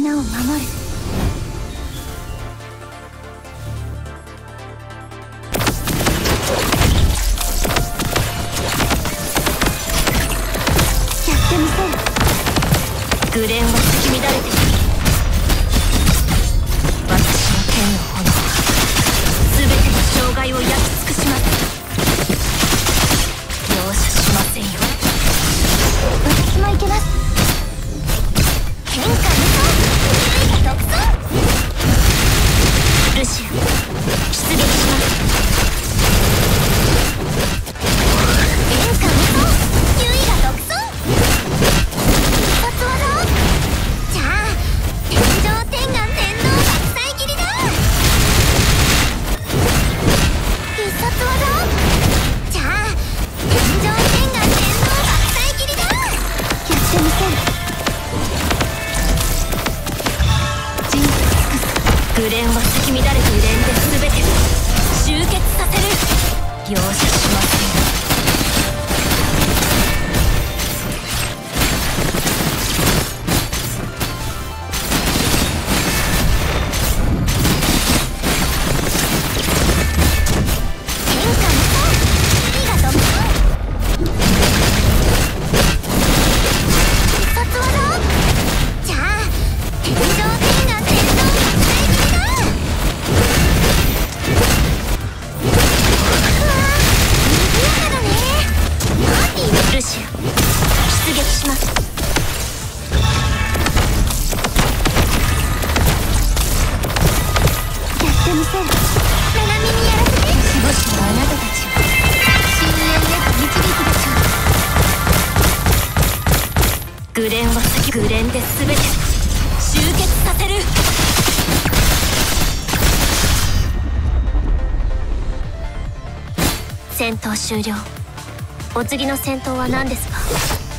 んなを守る。やってみせる。グレンは咲き乱れている。私の剣の炎は全ての障害を焼き尽くします。容赦しませんよ。私もいけます。変化無双、独走。ルシア、出撃します。変化無双、優位が独走。必殺技。じゃあ天上天眼天皇爆砕斬りだ。必殺技。じゃあ天上天眼天皇爆砕斬りだ。やってみせる。人生尽くす。グレンは咲き乱れている連で全て集結させる。容赦しませんよ。変化無双、意が独走。必殺技。じゃあ天上天眼天皇爆砕斬りだ。うわあ、賑やかだね。パーティー。ルシア、出撃します。やってみせる。長耳やらせて。守護神はあなたたちを深淵へと導くでしょう。グレンはグレンで全て集結させる。戦闘終了。お次の戦闘は何ですか？